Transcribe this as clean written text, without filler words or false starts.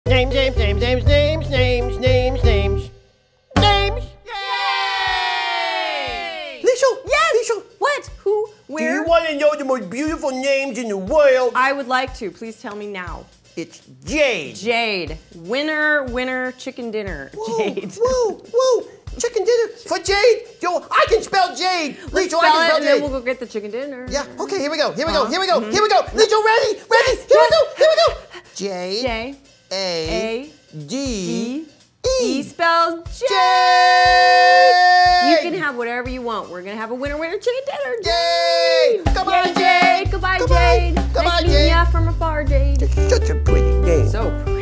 Names. Yay! Liesel! Yes! Liesel! What? Who? Do Where? you want to know the most beautiful names in the world? I would like to. Please tell me now. It's Jade. Jade. Winner, chicken dinner. Whoa, Jade. Whoa! Chicken dinner for Jade? Yo, I can spell Jade. Let's Liesel, spell I can it spell and Jade. then we'll go get the chicken dinner. Yeah, okay, here we go. Here we go. Liesel, ready? Yes. Here we go. J. J. A. D. E spells Jade. Jade. You can have whatever you want. We're gonna have a winner chicken dinner. Jade. Goodbye, Yay, Jade. Goodbye, Jade. Goodbye, Nice meeting Jade. ya from afar, Jade. Such a pretty name. So pretty.